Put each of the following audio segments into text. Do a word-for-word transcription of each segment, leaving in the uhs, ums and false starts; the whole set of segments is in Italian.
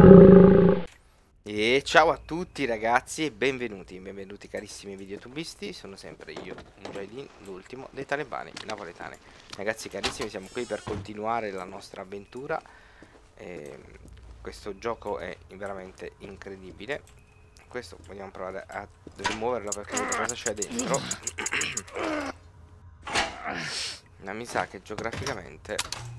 E ciao a tutti ragazzi e benvenuti, benvenuti carissimi videotubisti, sono sempre io, Mujahideen, l'ultimo dei talebani napoletani. Ragazzi carissimi, siamo qui per continuare la nostra avventura. E questo gioco è veramente incredibile. Questo vogliamo provare a rimuoverlo perché vedo cosa c'è dentro. Ma mi sa che geograficamente...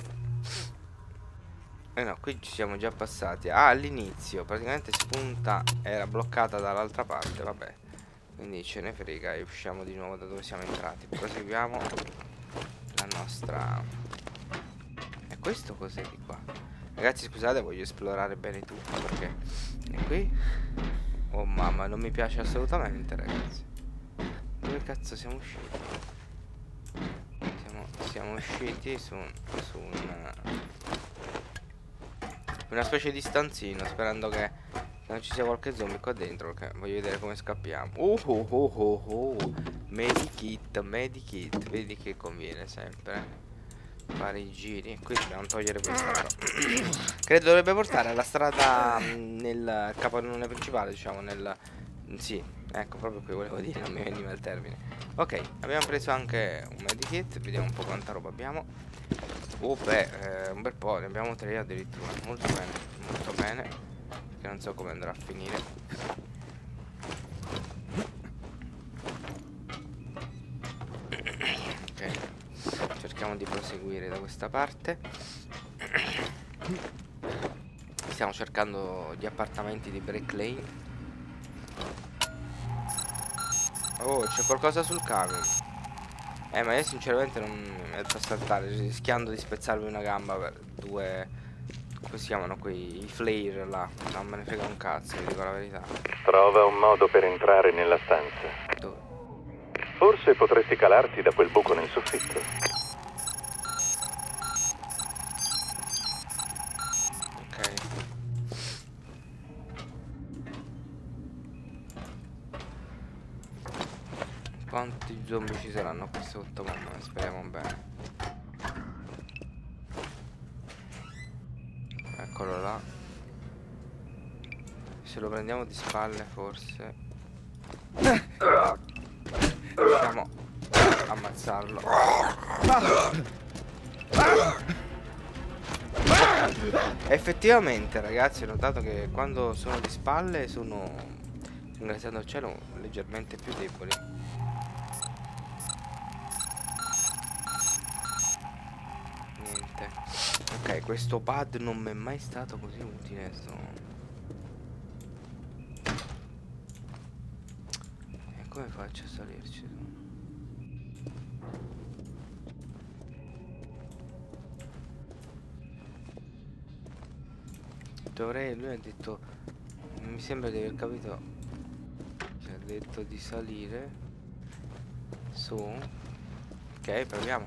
Eh no, qui ci siamo già passati. Ah, all'inizio praticamente spunta, era bloccata dall'altra parte, vabbè. Quindi ce ne frega e usciamo di nuovo da dove siamo entrati. Proseguiamo la nostra... E questo cos'è di qua? Ragazzi scusate, voglio esplorare bene tutto perché... E qui? Oh mamma, non mi piace assolutamente ragazzi. Dove cazzo siamo usciti? Siamo, siamo usciti su, su un... una specie di stanzino, sperando che non ci sia qualche zombie qua dentro, perché voglio vedere come scappiamo. Uh, uh, uh, uh, uh. Medikit, medikit. Vedi che conviene sempre fare i giri. Qui dobbiamo togliere questa però. Credo dovrebbe portare alla strada mh, nel capannone principale, diciamo, nel... Sì, ecco, proprio qui volevo dire, non mi veniva il termine. Ok, abbiamo preso anche un medikit, vediamo un po' quanta roba abbiamo. Oh beh, eh, un bel po', ne abbiamo tre addirittura. Molto bene, molto bene. Perché non so come andrà a finire. Ok, cerchiamo di proseguire da questa parte. Stiamo cercando gli appartamenti di Break Lane. Oh, c'è qualcosa sul camion. Eh, ma io sinceramente non mi metto a saltare, rischiando di spezzarmi una gamba per due... come si chiamano quei... i flare là. Non me ne frega un cazzo, vi dico la verità. Trova un modo per entrare nella stanza. Dove? Forse potresti calarti da quel buco nel soffitto. Ok. Quanti zombie ci saranno qui sotto? Mamma, speriamo bene. Eccolo là. Se lo prendiamo di spalle forse riusciamo a ammazzarlo. Effettivamente ragazzi ho notato che quando sono di spalle sono, ringraziando il cielo, leggermente più deboli. Niente. Ok, questo pad non mi è mai stato così utile. Sto... E come faccio a salirci? Dovrei, lui ha detto, mi sembra di aver capito, ci ha detto di salire su. Ok, proviamo.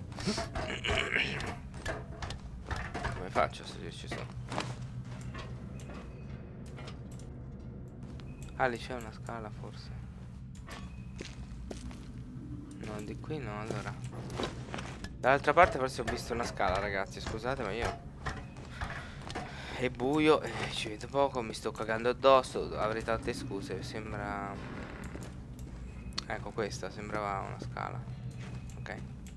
Come faccio a salirci su? Ah, lì c'è una scala forse. No, di qui no, allora. Dall'altra parte forse ho visto una scala, ragazzi, scusate, ma io... È buio, eh, ci vedo poco, mi sto cagando addosso, avrei tante scuse, sembra... Ecco questa, sembrava una scala. Ok.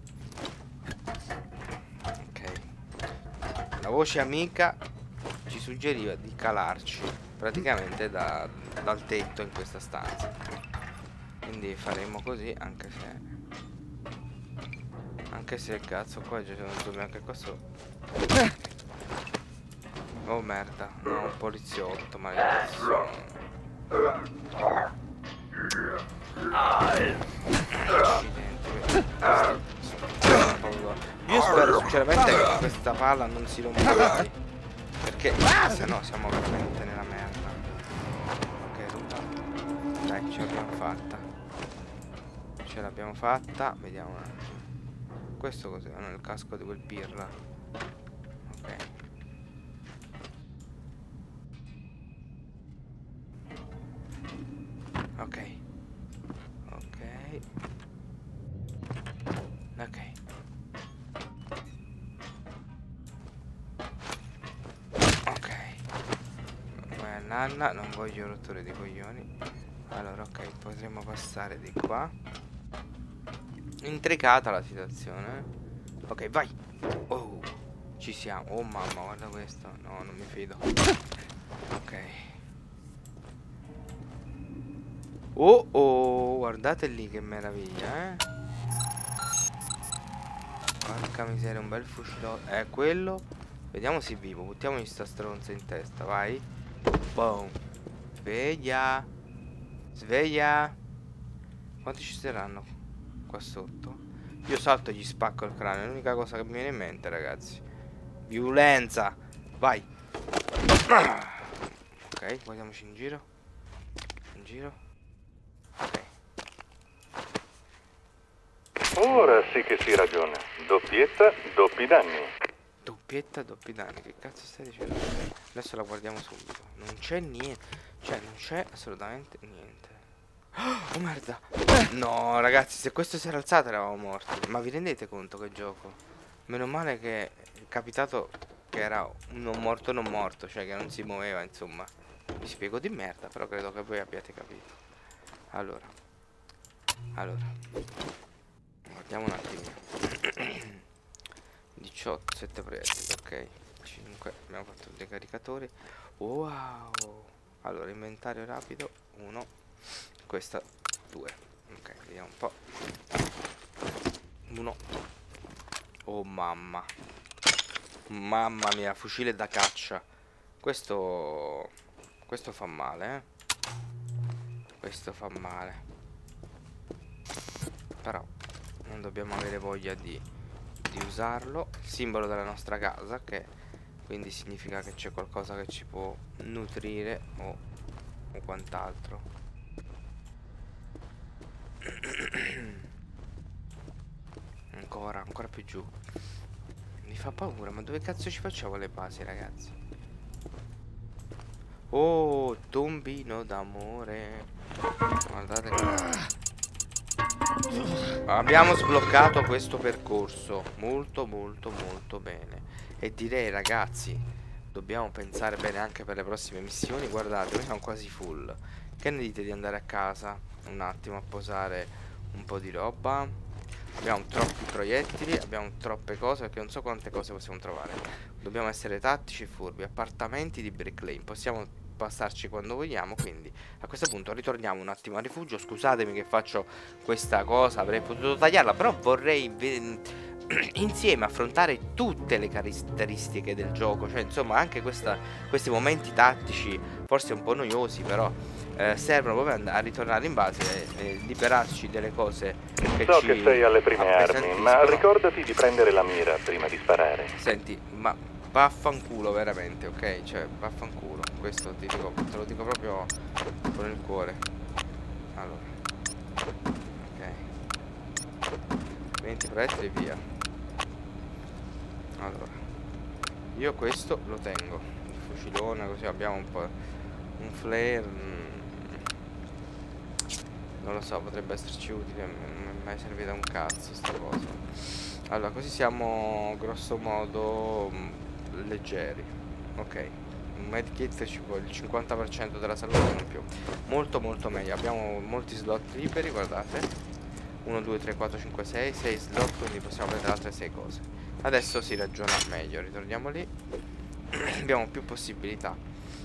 Ok. La voce amica ci suggeriva di calarci praticamente da, dal tetto in questa stanza. Quindi faremo così, anche se... Anche se cazzo qua c'è un zombie anche qua sotto. Oh merda, no, un poliziotto, maledizione. Accidenti. Io spero sinceramente che questa palla non si rompa mai, perché se no siamo veramente nella merda. Ok, roba. Dai, ce l'abbiamo fatta. Ce l'abbiamo fatta, vediamo un attimo. Questo cos'è? Non è il casco di quel pirla. Ok. Ok. Ok. Ok. Ok. nanna, non voglio rotture di coglioni. Allora, ok, potremmo passare di qua. Intricata la situazione. Ok, vai. Oh, ci siamo. Oh mamma, guarda questo. No, non mi fido. Ok. Oh oh, guardate lì che meraviglia, eh. Porca miseria, un bel fucilotto. È quello. Vediamo se è vivo. Buttiamogli sta stronza in testa, vai. Boom. Sveglia. Sveglia. Quanti ci saranno qua sotto? Io salto e gli spacco il cranio. È l'unica cosa che mi viene in mente, ragazzi. Violenza. Vai. Ok, guardiamoci in giro. In giro. Ok. Ora sì che si ragiona. Doppietta, doppi danni. Doppietta, doppi danni. Che cazzo stai dicendo? Adesso la guardiamo subito. Non c'è niente. Cioè, non c'è assolutamente niente. Oh merda. No, ragazzi, se questo si era alzato eravamo morti. Ma vi rendete conto che gioco? Meno male che è capitato che era un non morto non morto. Cioè che non si muoveva, insomma. Vi spiego di merda, però credo che voi abbiate capito. Allora. Allora. Guardiamo un attimino. diciotto, sette proiettili, ok. cinque, abbiamo fatto dei caricatori. Wow. Allora, inventario rapido, uno. Questa, due. Ok, vediamo un po'. uno. Oh mamma. Mamma mia, fucile da caccia. Questo... Questo fa male, eh. Questo fa male. Però non dobbiamo avere voglia di, di usarlo. Il simbolo della nostra casa, che quindi significa che c'è qualcosa che ci può nutrire o, o quant'altro. Ancora, ancora più giù. Mi fa paura, ma dove cazzo ci facciamo le basi, ragazzi? Oh, tombino d'amore. Guardate qua. Abbiamo sbloccato questo percorso molto molto molto bene. E direi, ragazzi, dobbiamo pensare bene anche per le prossime missioni. Guardate, noi siamo quasi full. Che ne dite di andare a casa un attimo a posare un po' di roba? Abbiamo troppi proiettili, abbiamo troppe cose, perché non so quante cose possiamo trovare. Dobbiamo essere tattici e furbi. Appartamenti di Brick Lane, possiamo passarci quando vogliamo, quindi a questo punto ritorniamo un attimo al rifugio. Scusatemi che faccio questa cosa, avrei potuto tagliarla, però vorrei insieme affrontare tutte le caratteristiche del gioco, cioè insomma anche questa, questi momenti tattici forse un po' noiosi, però eh, servono proprio a ritornare in base e, e liberarci delle cose che So ci che sei alle prime armi, ma appesantiscono. ricordati di prendere la mira prima di sparare. Senti, ma vaffanculo veramente, ok? Cioè, vaffanculo. Questo ti dico, te lo dico proprio con il cuore. Allora. Ok. venti proiettili via. Allora. Io questo lo tengo. Il fucilone, così abbiamo un po'. Un flare. mm, Non lo so, potrebbe esserci utile. Non mi è mai servita un cazzo sta cosa. Allora, così siamo grosso modo mh, leggeri. Ok. Un medkit ci vuole il cinquanta per cento della salute, non più. Molto molto meglio. Abbiamo molti slot liberi, guardate. uno, due, tre, quattro, cinque, sei. sei slot, quindi possiamo prendere altre sei cose. Adesso si ragiona meglio. Ritorniamo lì. Abbiamo più possibilità.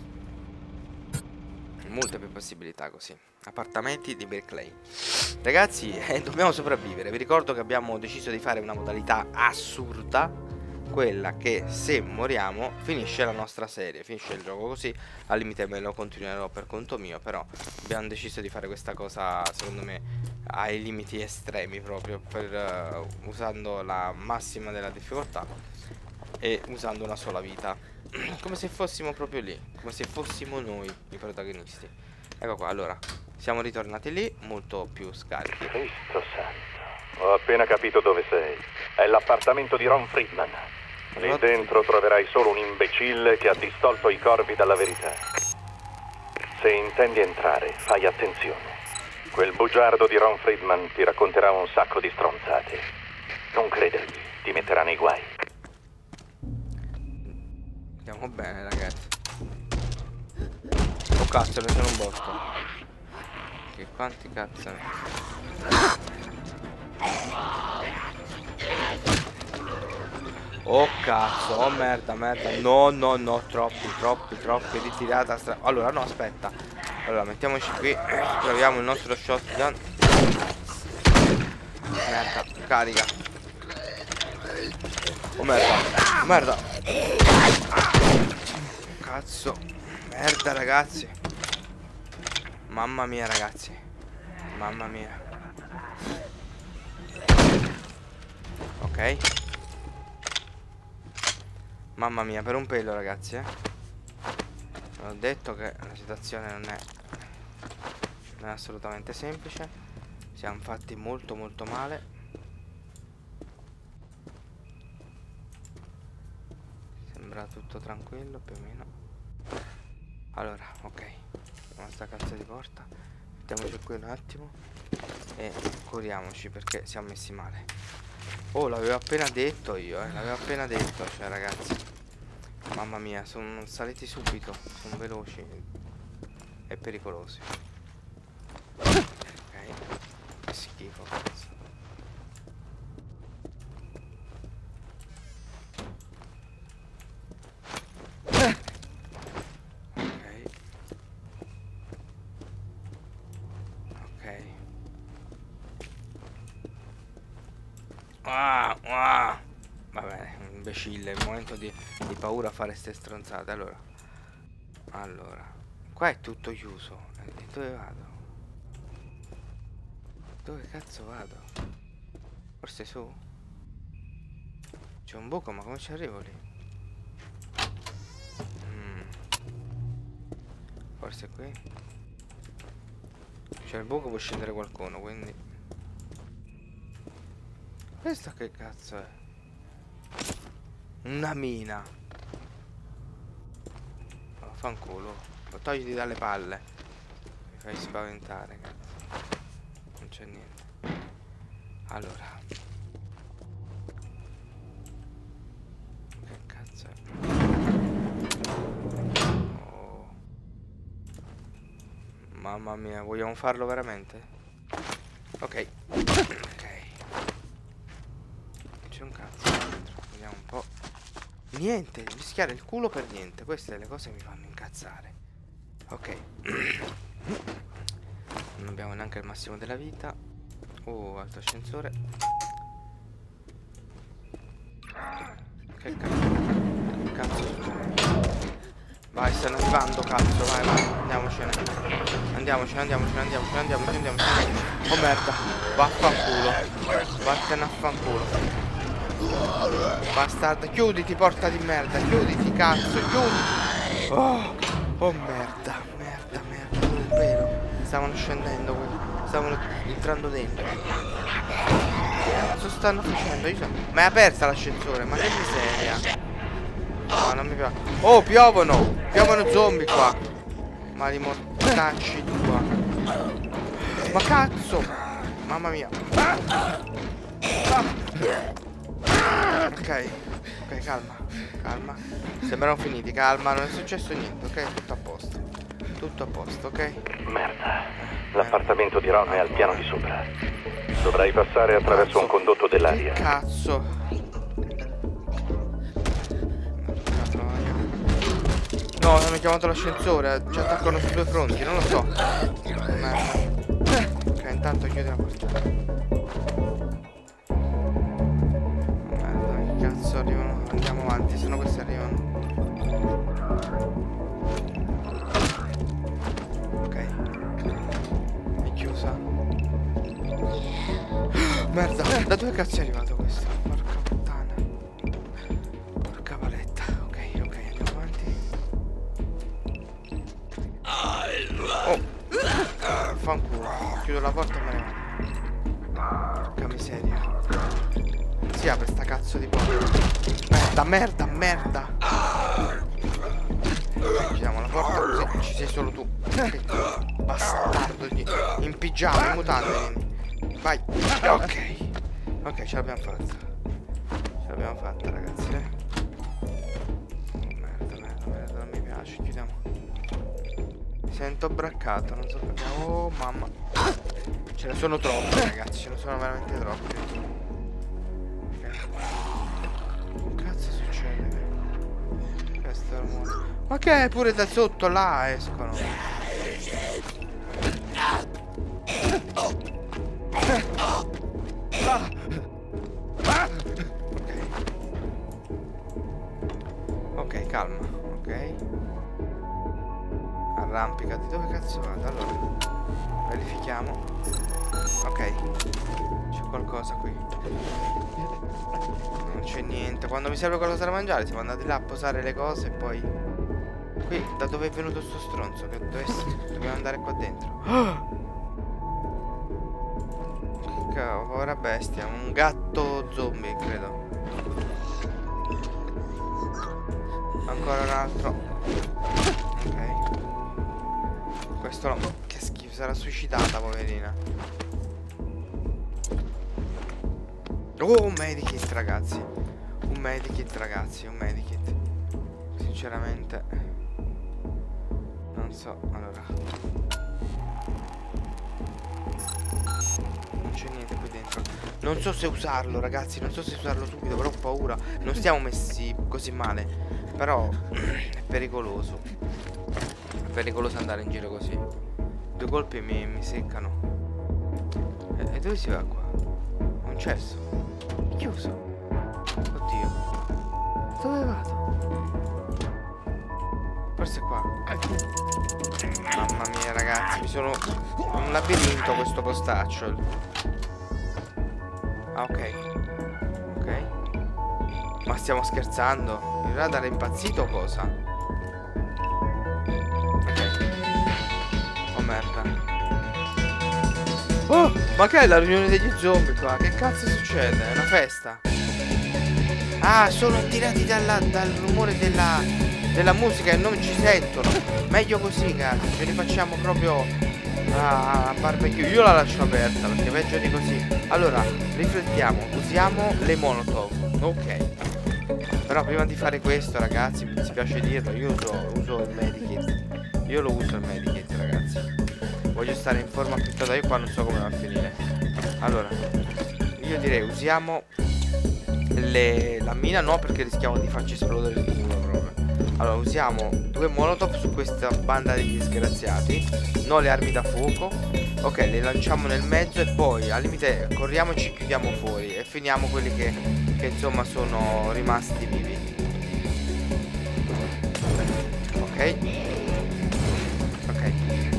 Molte più possibilità così. Appartamenti di Brick Lane. Ragazzi, eh, dobbiamo sopravvivere. Vi ricordo che abbiamo deciso di fare una modalità assurda, quella che se moriamo finisce la nostra serie, finisce il gioco così. Al limite me lo continuerò per conto mio, però abbiamo deciso di fare questa cosa secondo me ai limiti estremi, proprio per uh, usando la massima della difficoltà e usando una sola vita. Come se fossimo proprio lì, come se fossimo noi i protagonisti. Ecco qua, allora, siamo ritornati lì, molto più scarichi. Cristo santo, ho appena capito dove sei. È l'appartamento di Ron Friedman. Lì dentro troverai solo un imbecille che ha distolto i corvi dalla verità. Se intendi entrare, fai attenzione. Quel bugiardo di Ron Friedman ti racconterà un sacco di stronzate. Non credergli, ti metterà nei guai. Andiamo bene, ragazzi. cazzo, ne sono un botto. Che quanti cazzo ne... Oh cazzo, oh merda, merda. No, no, no, troppi, troppi, troppi. Ritirata stra... Allora, no, aspetta. Allora, mettiamoci qui. Proviamo il nostro shotgun. Merda, carica. Oh merda, merda. Cazzo. Merda, ragazzi. Mamma mia, ragazzi. Mamma mia. Ok. Mamma mia, per un pelo, ragazzi, eh. Ho detto che la situazione non è Non è assolutamente semplice. Siamo fatti molto molto male. Sembra tutto tranquillo, più o meno. Allora, ok. Vediamo sta cazzo di porta. Mettiamoci qui un attimo e curiamoci perché siamo messi male. Oh, l'avevo appena detto io, eh. L'avevo appena detto, cioè, ragazzi. Mamma mia, sono saliti subito. Sono veloci e pericolosi. Ok. Che schifo, cazzo. Ah, ah. Vabbè, imbecille, il momento di, di paura a fare ste stronzate. Allora, allora, qua è tutto chiuso. E dove vado? Dove cazzo vado? Forse su? C'è un buco, ma come ci arrivo lì? Mm. Forse qui? C'è il buco, può scendere qualcuno, quindi... Questa che cazzo è? Una mina. Oh, fanculo. Togliti dalle palle. Mi fai spaventare, cazzo. Non c'è niente. Allora. Che cazzo è? Oh. Mamma mia, vogliamo farlo veramente? Ok. Ok. C'è un cazzo dentro. Vediamo un po'. Niente, rischiare il culo per niente. Queste le cose mi fanno incazzare. Ok. Non abbiamo neanche il massimo della vita. Oh, altro ascensore. Che cazzo? Che cazzo succede? Vai, stanno arrivando, cazzo, vai, vai. Andiamocene. Andiamocene, andiamocene, andiamocene, andiamocene, andiamocene. Oh merda. Vaffanculo. Vattene a fanculo. Bastardo, chiuditi, porta di merda, chiuditi, cazzo, chiuditi. Oh, oh merda, merda, merda, per un pelo. Stavano scendendo quelli, stavano entrando dentro. Che cazzo stanno facendo? Io so... Ma è aperta l'ascensore, ma che miseria. No, non mi piace. Oh, piovono, piovono zombie qua. Ma li mortacci tua. Ma cazzo. Mamma mia. Ok, ok, calma, calma. Sembrano finiti, calma, non è successo niente, ok? Tutto a posto. Tutto a posto, ok? Merda. L'appartamento di Ron è al piano di sopra. Dovrai passare attraverso Cazzo. un condotto dell'aria. Che cazzo? No, hanno chiamato l'ascensore, ci attaccano su due fronti, non lo so. Merda. Ok, intanto chiudi la porta. Cazzo, arrivano, andiamo avanti, sennò questi arrivano. Ok. È chiusa. Merda, da dove cazzo è arrivato questo? Porca puttana. Porca paletta. Ok, ok, andiamo avanti. Oh. Fanculo. Chiudo la porta e me ne vado. Porca miseria. Si apre sta cazzo di porta. Merda, merda, merda. Chiudiamo la porta così ci sei solo tu. Che bastardo. In pigiama, in mutande. Vai. Ok. Ok, ce l'abbiamo fatta. Ce l'abbiamo fatta, ragazzi, eh. Merda, merda, merda, non mi piace. Chiudiamo. Mi sento braccato, non so perché. Oh mamma. Ce ne sono troppi, ragazzi, ce ne sono veramente troppi. Che cazzo succede? Questo è il rumore. Ma che è, pure da sotto là escono. Ok. Ok, calma, ok. Arrampicati, dove cazzo vado? Allora, verifichiamo. Ok, c'è qualcosa qui. Non c'è niente. Quando mi serve qualcosa da mangiare siamo andati là a posare le cose e poi... Qui, da dove è venuto sto stronzo? Che dovessi... Dobbiamo andare qua dentro. Che cavolo, povera bestia. Un gatto zombie, credo. Ancora un altro. Ok. Questo no. Che schifo, sarà suicidata, poverina. Oh, un medikit, ragazzi. Un medikit, ragazzi, un medikit. Sinceramente non so, allora. Non c'è niente qui dentro. Non so se usarlo, ragazzi, non so se usarlo subito, però ho paura. Non stiamo messi così male, però è pericoloso. È pericoloso andare in giro così. Due colpi e mi, mi seccano. E, e dove si va qua? Un cesso. Chiuso. Oddio. Dove vado? Forse qua. Mamma mia, ragazzi, mi sono... È un labirinto questo postaccio. Ah, ok. Ok. Ma stiamo scherzando? Il radar è impazzito o cosa? Ok. Oh merda. Oh, ma che è la riunione degli zombie qua? Che cazzo succede? È una festa? Ah, sono attirati dalla, dal rumore della, della musica e non ci sentono. Meglio così, cazzo. Ce li facciamo proprio a barbecue. Io la lascio aperta perché peggio di così. Allora, riflettiamo. Usiamo le molotov. Ok. Però prima di fare questo, ragazzi, mi dispiace dirlo, io uso, uso il medikit. Io lo uso il medikit, ragazzi. Voglio stare in forma tutta da io qua, non so come va a finire. Allora, io direi usiamo le, la mina no, perché rischiamo di farci esplodere il culo proprio. Allora, usiamo due molotov su questa banda degli disgraziati. Non le armi da fuoco. Ok, le lanciamo nel mezzo e poi al limite corriamo e ci chiudiamo fuori. E finiamo quelli che, che insomma sono rimasti vivi. Ok. Ok.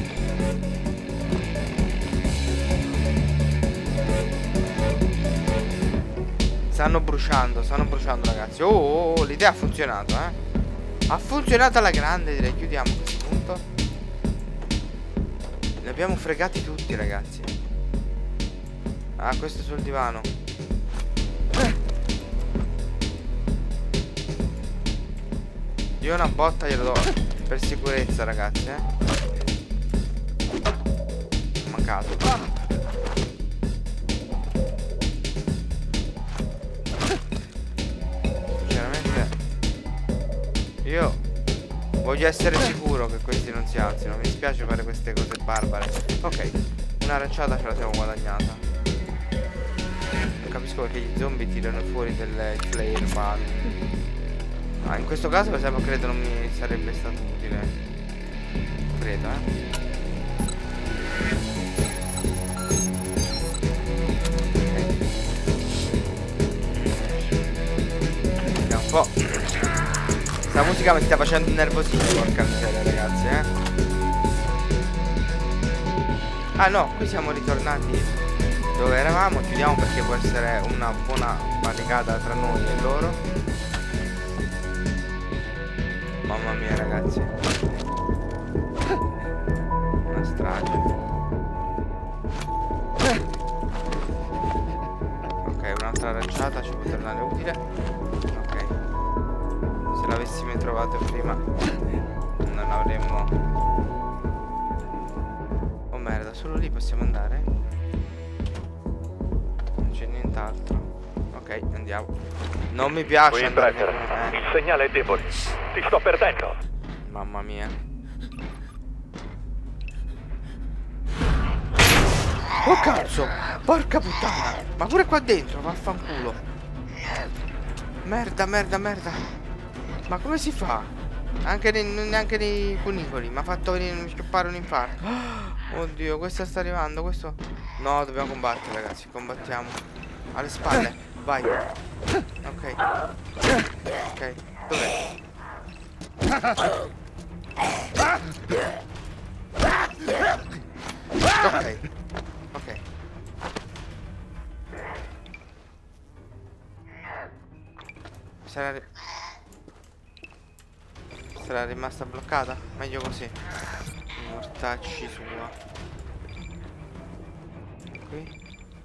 Stanno bruciando, stanno bruciando, ragazzi. Oh, oh, oh, l'idea ha funzionato, eh. Ha funzionato alla grande, direi. Chiudiamo a questo punto. Li abbiamo fregati tutti, ragazzi. Ah, questo è sul divano. Io una botta glielo do per sicurezza, ragazzi, eh. Mancato. Io voglio essere sicuro che questi non si alzino. Mi spiace fare queste cose barbare. Ok, una aranciata ce la siamo guadagnata. Non capisco perché gli zombie tirano fuori delle flare, ma ah, in questo caso per esempio credo non mi sarebbe stato utile. Credo, eh. Vediamo un po'. La musica mi sta facendo innervosire, porca miseria, ragazzi, eh. Ah no, qui siamo ritornati dove eravamo. Chiudiamo perché può essere una buona barricata tra noi e loro. Mamma mia, ragazzi. Una strage. Ok, un'altra aranciata ci può tornare utile. Se l'avessimo trovato prima non avremmo... Oh merda, solo lì possiamo andare? Non c'è nient'altro. Ok, andiamo. Non mi piace andare... eh. Il segnale è debole. Ti sto perdendo. Mamma mia. Oh cazzo! Porca puttana! Ma pure qua dentro, vaffanculo! Merda, merda, merda! Ma come si fa? Anche nei, neanche nei cunicoli. Mi ha fatto venire scappare un infarto. Oddio, questo sta arrivando. Questo. No, dobbiamo combattere, ragazzi. Combattiamo. Alle spalle. Vai. Ok. Ok. Dov'è? Ok. Ok. Sarà, ri sarà rimasta bloccata? Meglio così. Mortacci sua. Qui.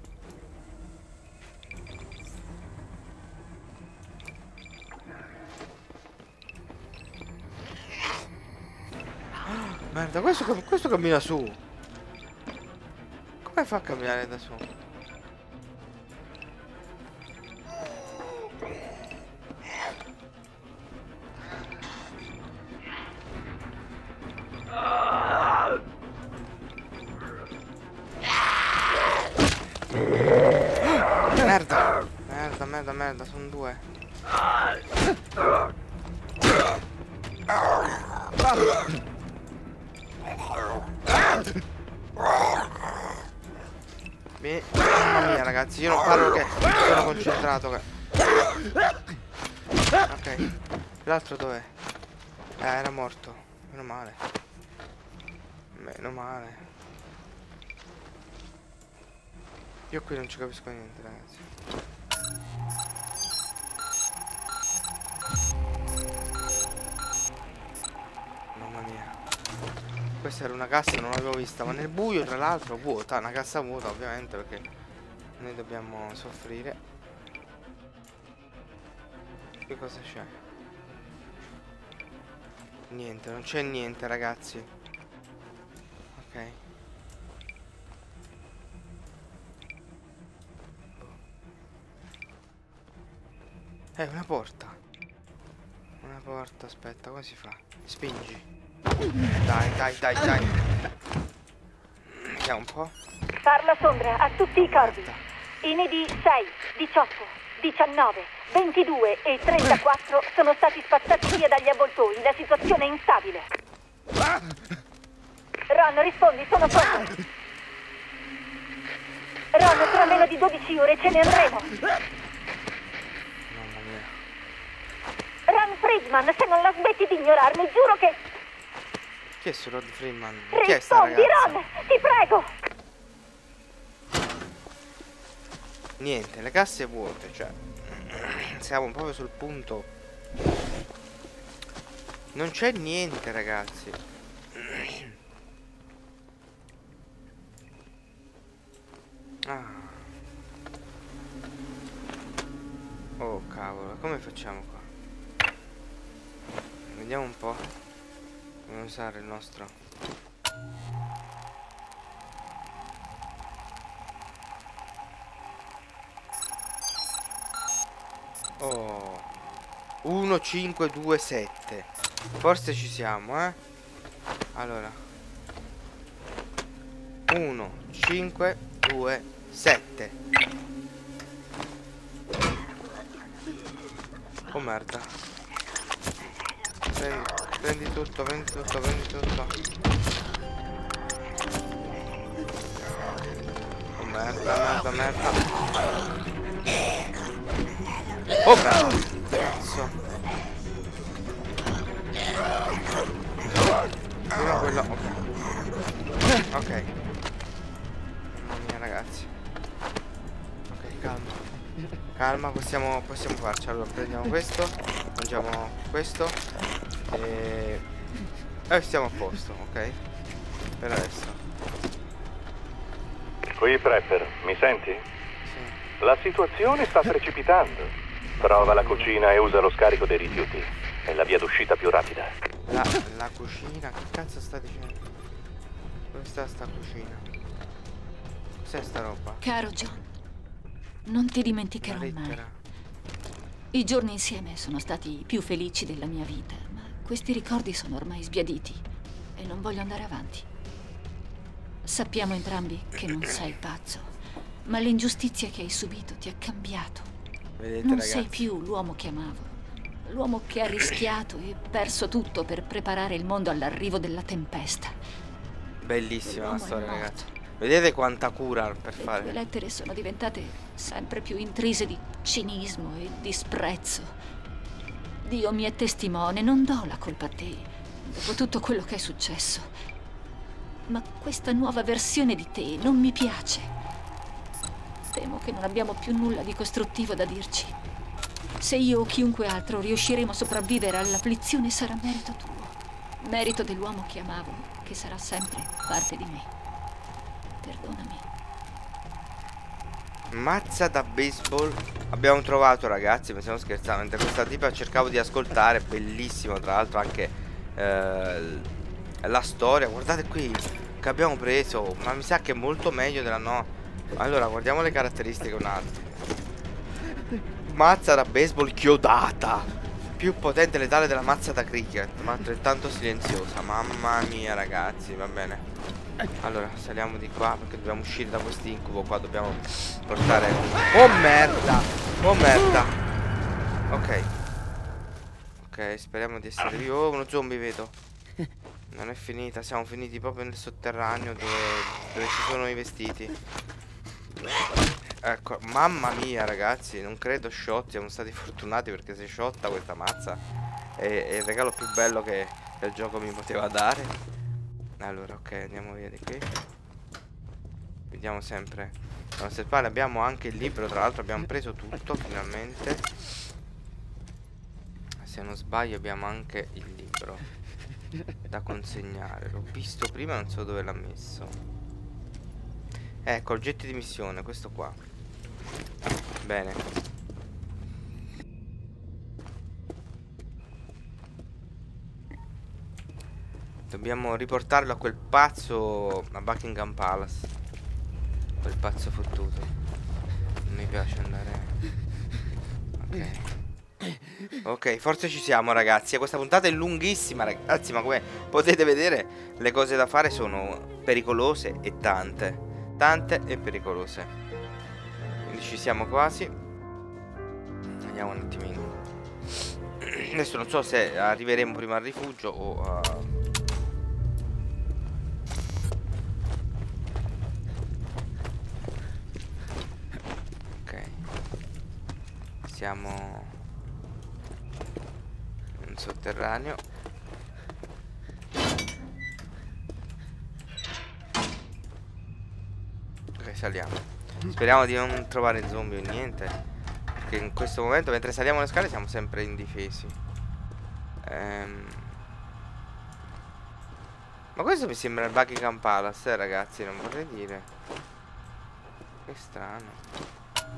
Oh, merda, questo, questo cammina su. Come fa a camminare da su? Merda! Merda, merda, merda, sono due. Mi... Mamma mia ragazzi, io non parlo che sono concentrato che... Ok. L'altro dov'è? Eh, era morto. Meno male. Meno male. Io qui non ci capisco niente ragazzi. Mamma mia. Questa era una cassa, non l'avevo vista, ma nel buio tra l'altro vuota, una cassa vuota ovviamente perché noi dobbiamo soffrire. Che cosa c'è? Niente, non c'è niente ragazzi. Ok. È una porta. Una porta, aspetta, come si fa? Spingi. Dai, dai, dai, dai. Vediamo un po'. Parla Sondra a tutti i corpi. I nidi sei, diciotto, diciannove, ventidue e trentaquattro sono stati spazzati via dagli avvoltoi. La situazione è instabile. Ron, rispondi, sono pronto. Ron, tra meno di dodici ore ce ne andremo. Mamma mia. Ron Friedman, se non la smetti di ignorarmi, giuro che... Chi è su Rod Freeman? Chi è sta Rispondi, ragazza? Ron, ti prego. Niente, le casse vuote, cioè siamo proprio sul punto. Non c'è niente ragazzi. Ah. Oh cavolo, come facciamo qua? Vediamo un po'. Come usare il nostro. Oh, uno cinque due sette. Forse ci siamo, eh. Allora uno cinque due sette. Oh merda. Prendi, prendi tutto, prendi tutto, prendi tutto. Oh merda, merda, merda. Oh merda. Cazzo. Prima quello. Ok. Ok. Mamma mia ragazzi. Ok, calma. Calma, possiamo, possiamo farci. Allora prendiamo questo. Mangiamo questo. E... e stiamo a posto, ok? Per adesso. Qui Prepper, mi senti? Sì. La situazione sta precipitando. Prova la cucina e usa lo scarico dei rifiuti. È la via d'uscita più rapida. La, la cucina? Che cazzo sta dicendo? Dove sta sta cucina? Cos'è sta roba? Caro John, non ti dimenticherò Una mai. lettera. I giorni insieme sono stati i più felici della mia vita, ma questi ricordi sono ormai sbiaditi e non voglio andare avanti. Sappiamo entrambi che non sei pazzo, ma l'ingiustizia che hai subito ti ha cambiato. Vedete, Non ragazzi? sei più l'uomo che amavo, l'uomo che ha rischiato e perso tutto per preparare il mondo all'arrivo della tempesta. Bellissima la L'uomo è storia, morto. ragazzi. Vedete quanta cura per Le tue fare. lettere sono diventate sempre più intrise di cinismo e disprezzo. Dio mi è testimone, non do la colpa a te, dopo tutto quello che è successo. Ma questa nuova versione di te non mi piace. Temo che non abbiamo più nulla di costruttivo da dirci. Se io o chiunque altro riusciremo a sopravvivere all'afflizione sarà merito tuo. Merito dell'uomo che amavo, che sarà sempre parte di me. Perdonami. Mazza da baseball. Abbiamo trovato, ragazzi, mi stiamo scherzando, mentre questa tipa cercavo di ascoltare. Bellissimo, tra l'altro, anche eh, la storia. Guardate qui che abbiamo preso. Ma mi sa che è molto meglio della no. Allora, guardiamo le caratteristiche un attimo. Mazza da baseball chiodata, più potente e letale della mazza da cricket, ma altrettanto silenziosa. Mamma mia, ragazzi, va bene. Allora, saliamo di qua perché dobbiamo uscire da quest'incubo. Qua dobbiamo portare... Oh merda! Oh merda! Ok. Ok, speriamo di essere vivi. Oh, uno zombie vedo. Non è finita, siamo finiti proprio nel sotterraneo dove, dove ci sono i vestiti. Ecco, mamma mia, ragazzi, non credo shot, siamo stati fortunati perché se shotta questa mazza è, è il regalo più bello che, che il gioco mi poteva dare. Allora, ok, andiamo via di qui. Vediamo sempre alle nostre spalle. Abbiamo anche il libro, tra l'altro abbiamo preso tutto finalmente. Se non sbaglio abbiamo anche il libro da consegnare. L'ho visto prima, non so dove l'ha messo. Ecco, oggetti di missione, questo qua. Bene. Dobbiamo riportarlo a quel pazzo a Buckingham Palace. Quel pazzo fottuto. Non mi piace andare. Ok. Ok, forse ci siamo, ragazzi. Questa puntata è lunghissima, ragazzi, ma come potete vedere le cose da fare sono pericolose e tante. Tante e pericolose. Quindi ci siamo quasi. Andiamo un attimino. Adesso non so se arriveremo prima al rifugio o a... Siamo in sotterraneo. Ok, saliamo. Speriamo di non trovare zombie o niente, perché in questo momento mentre saliamo le scale siamo sempre indifesi. ehm... Ma questo mi sembra il Buckingham Palace, eh, ragazzi, non vorrei dire. Che strano.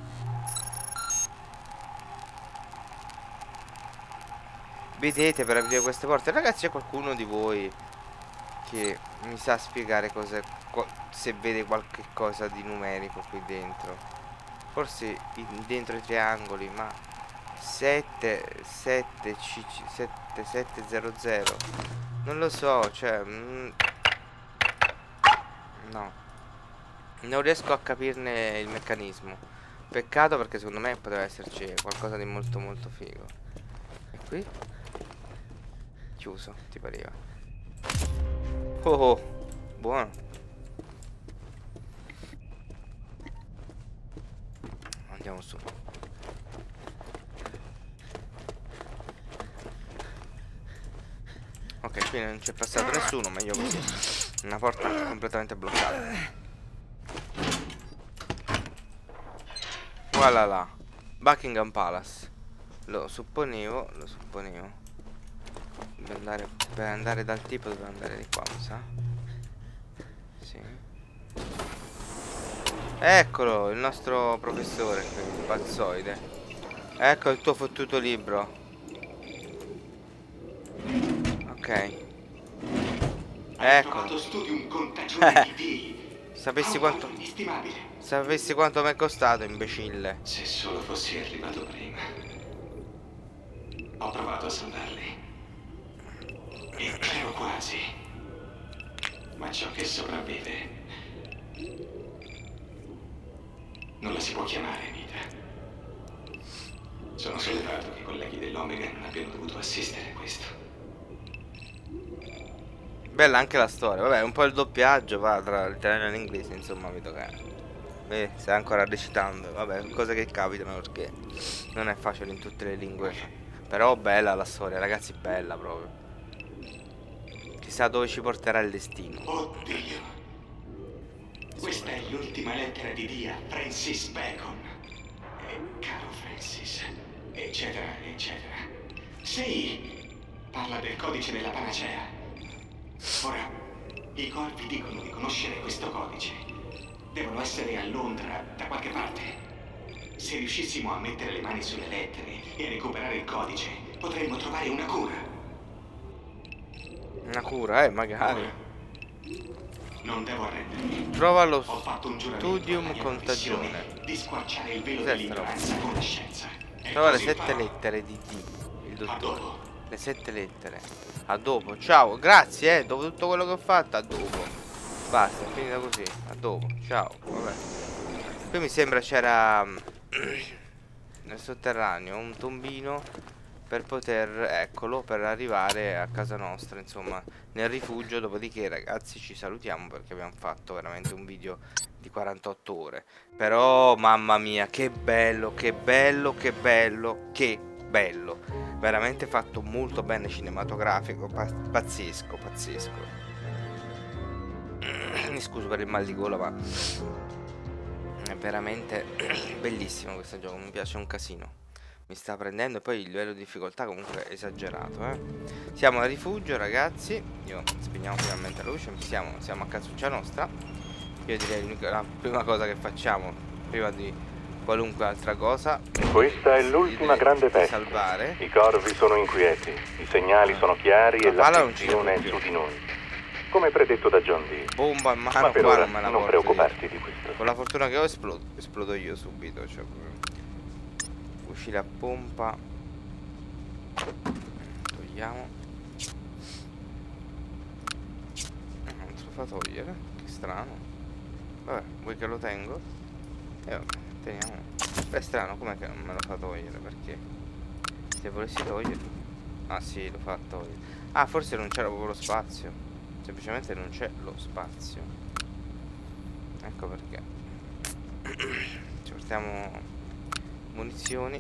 Vedete, per aprire queste porte, ragazzi, c'è qualcuno di voi che mi sa spiegare cos'è, se vede qualche cosa di numerico qui dentro? Forse in, dentro i triangoli, ma sette sette sette sette zero zero non lo so, cioè mm, no, non riesco a capirne il meccanismo. Peccato, perché secondo me poteva esserci qualcosa di molto molto figo. E qui? Chiuso, ti pareva. Oh, oh, buono. Andiamo su. Ok, qui non c'è passato nessuno, meglio così. Una porta completamente bloccata. Voilà là. Buckingham Palace. Lo supponevo, lo supponevo. Per andare, per andare dal tipo devo andare di qua, mi sa. Sì. Eccolo, il nostro professore, il pazzoide. Ecco il tuo fottuto libro. Ok. Eccolo. Sapessi quanto Sapessi quanto mi è costato, imbecille. Se solo fossi arrivato prima. Ho provato a salvarli. E c'ero quasi. Ma ciò che sopravvive Non la si può chiamare Anita. Sono sollevato che i colleghi dell'Omega non abbiano dovuto assistere a questo. Bella anche la storia, vabbè, un po' il doppiaggio va tra l'italiano e l'inglese, insomma, vedo che eh, stai ancora recitando, vabbè, cose che capitano perché non è facile in tutte le lingue. Però bella la storia, ragazzi, bella proprio. Chissà dove ci porterà il destino. Oddio! Questa è l'ultima lettera di Dia, Francis Bacon. E caro Francis, eccetera, eccetera. Sei parla del codice della panacea. Ora, i corpi dicono di conoscere questo codice. Devono essere a Londra, da qualche parte. Se riuscissimo a mettere le mani sulle lettere e a recuperare il codice, potremmo trovare una cura. Una cura, eh, magari. Ora, non devo arrendermi. Trova lo Ho fatto un giuramento studium alla mia contagione. professione di squarciare il velo Cos'è dell'ignoranza con la scienza. E Trova le così sette farò. lettere di D, il A dottore. dopo. Le sette lettere. A dopo, ciao, grazie, eh, dopo tutto quello che ho fatto, a dopo. Basta, è finita così, a dopo, ciao, vabbè. Qui mi sembra c'era nel sotterraneo un tombino per poter, eccolo, per arrivare a casa nostra, insomma, nel rifugio. Dopodiché, ragazzi, ci salutiamo perché abbiamo fatto veramente un video di quarantotto ore. Però, mamma mia, che bello, che bello, che bello, che bello. Veramente fatto molto bene, cinematografico, pa pazzesco, pazzesco. Mi scuso per il mal di gola, ma è veramente bellissimo questo gioco, mi piace un casino. Mi sta prendendo, e poi il livello di difficoltà comunque è esagerato, eh. Siamo al rifugio, ragazzi. Io spegniamo finalmente la luce. Siamo, siamo a casuccia nostra. Io direi la prima cosa che facciamo prima di qualunque altra cosa, Questa è l'ultima grande di peste. salvare. I corvi sono inquieti, i segnali sono chiari La e palla non ci l'attenzione è serve su più. di noi. Come predetto da John Dee. Bomba in mano, Ma per qua ora non me la non porto preoccuparti dietro. di questo. Con la fortuna che ho esplodo, esplodo io subito, cioè fucile a pompa. Togliamo. Non se lo fa togliere, che strano. Vabbè, vuoi che lo tengo? E vabbè, teniamo. È strano, com'è che non me lo fa togliere? Perché se volessi togliere. Ah sì, lo fa togliere. Ah, forse non c'era proprio lo spazio. Semplicemente non c'è lo spazio. Ecco perché. Ci portiamo munizioni.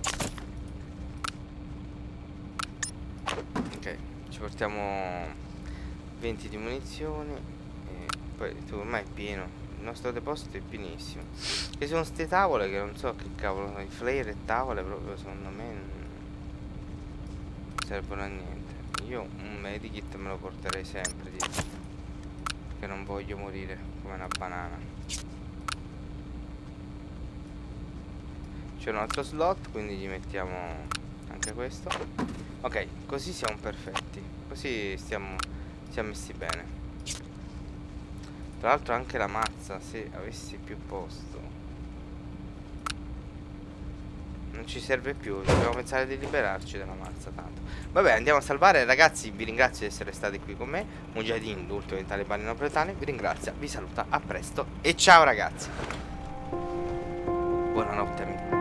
Ok, ci portiamo venti di munizioni. E poi tu ormai è pieno. Il nostro deposito è pienissimo. Ci sono ste tavole che non so che cavolo. I flare e tavole proprio secondo me non servono a niente. Io un medikit me lo porterei sempre dietro, che non voglio morire come una banana. C'è un altro slot, quindi gli mettiamo anche questo. Ok, così siamo perfetti. Così stiamo, siamo messi bene. Tra l'altro anche la mazza, se avessi più posto. Non ci serve più, dobbiamo pensare di liberarci dalla mazza tanto. Vabbè, andiamo a salvare, ragazzi. Vi ringrazio di essere stati qui con me. Mujahideen, l'ultimo dei talebani napoletani, vi ringrazia, vi saluta, a presto e ciao ragazzi. Buonanotte amici.